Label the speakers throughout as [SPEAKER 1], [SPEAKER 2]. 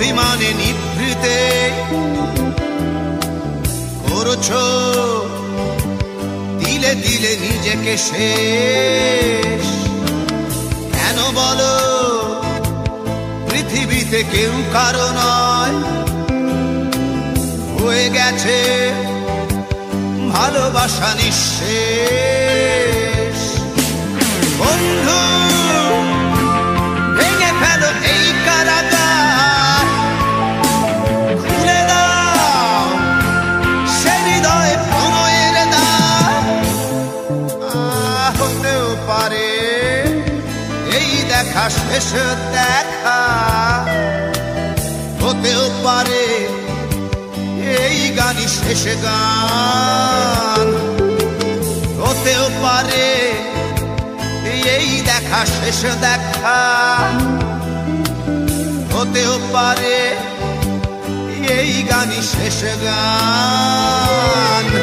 [SPEAKER 1] অভিমানে নিভৃতে করছো দিলে দিলে নিজেকে শেষ। কেন বলো পৃথিবীতে কেউ কারো নয়, হয়ে গেছে ভালোবাসা নিঃশেষ। বন্ধু ভেঙে ফেলো এই কারাগার, খুলে দাও সে হৃদয় প্রণয়ের দ্বার। হতেও পারে এই দেখা শেষ দেখা, হতেও পারে এই গানই শেষ গান, হতেও পারে এই দেখা শেষ দেখা, হতেও পারে এই গানই শেষ গান।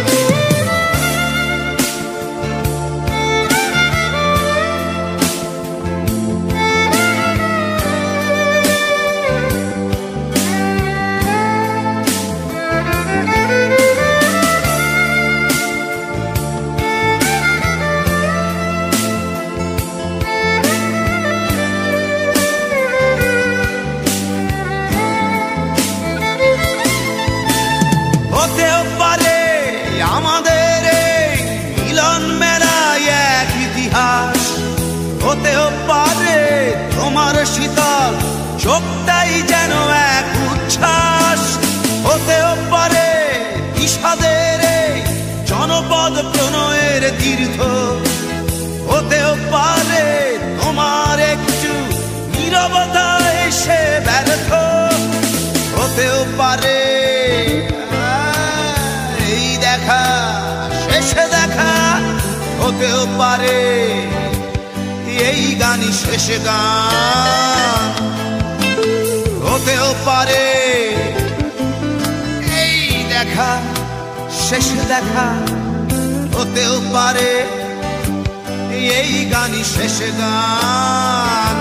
[SPEAKER 1] হতেও পারে আমাদের এই মিলন মেলায় এক ইতিহাস, হতেও পারে তোমার শীতল চোখটাই যেন এক উচ্ছ্বাস, হতেও পারে বিষাদের এই জনপদ প্রণয়ের তীর্থ, হতেও পারে তোমার একটু নীরবতা এসে ব্যর্থ, হতেও পারে দেখা শেষে দেখা, হতেও পারে এই গানই শেষ গান, হতেও পারে এই দেখা শেষ দেখা, হতেও পারে এই গানই শেষ গান।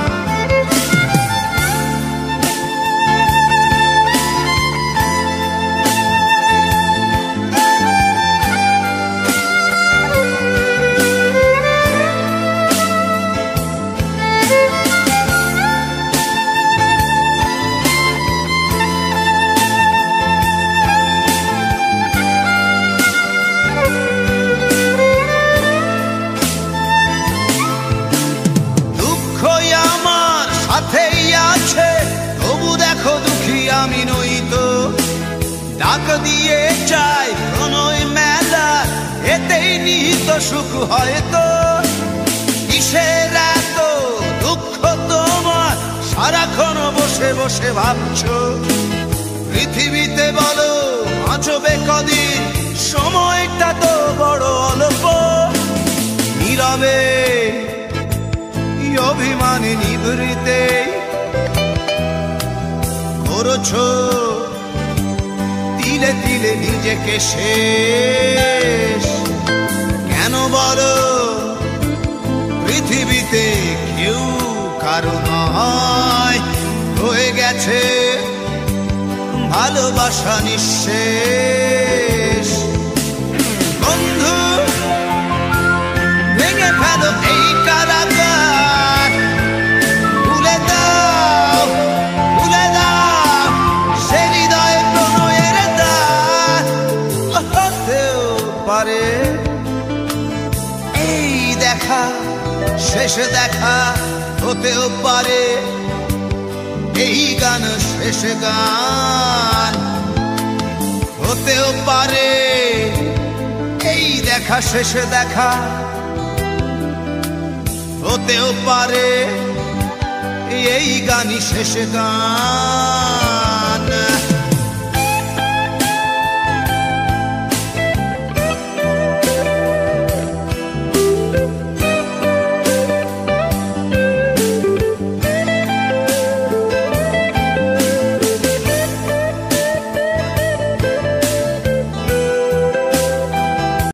[SPEAKER 1] তবু দেখো দুঃখী আমি নই তো, ডাক দিয়ে চাই প্রণয় মেলা, এতেই নিহিত সুখ হয়তো। কিসের এত দুঃখ তোমার সারাক্ষণ বসে বসে ভাবছো, পৃথিবীতে বলো বাঁচবে কদিন, সময়টা তো বড় অল্প। নীরবে অভিমানে নিভৃতে করছো দিলে দিলে নিজেকে শেষ। কেন বলো পৃথিবীতে কেউ কারো নয়, হয়ে গেছে ভালোবাসা নিঃশেষ। বন্ধু ভেঙে ফেলো এই কারাগার, খুলে দাও খুলে দাও সে হৃদয় প্রণয়ের দ্বার। হতেও পারে এই দেখা শেষ দেখা, হতেও পারে এই গান শেষ গান, হতেও পারে এই দেখা শেষ দেখা, হতেও পারে এই গানই শেষ গান।